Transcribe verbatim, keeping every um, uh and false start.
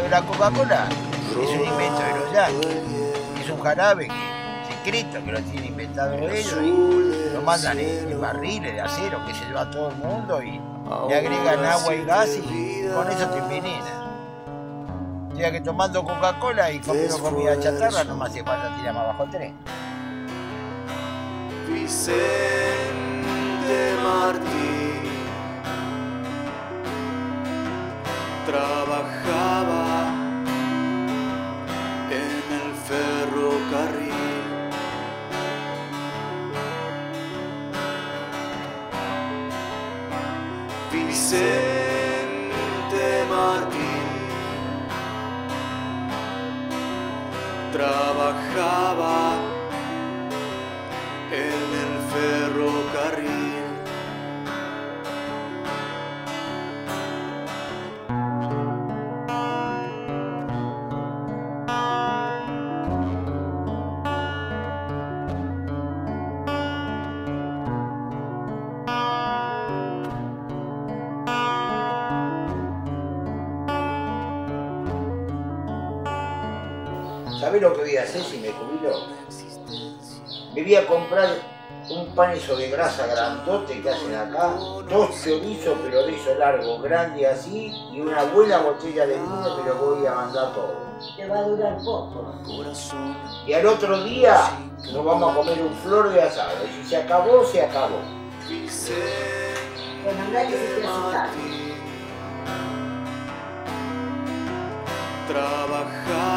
Porque la Coca-Cola es un invento de los yanquis. Es un jarabe que, secreto que lo tienen inventado ellos y lo mandan en, en barriles de acero que se lleva a todo el mundo y le agregan agua y gas y con eso te envenenan. O sea que tomando Coca-Cola y comiendo comida chatarra no me hace falta tirar más bajo el tren. Vicente Martín trabajaba en el ferrocarril. Vicente Martín trabajaba en el ferrocarril. ¿Sabés lo que voy a hacer si me jubilo? Me voy a comprar un pan eso de grasa grandote que hacen acá, dos chorizos pero de eso largo, grande así, y una buena botella de vino que lo voy a mandar todo. Te va a durar poco. Y al otro día nos vamos a comer un flor de asado. Y si se acabó, se acabó. Pues mandá que se te hace Trabajar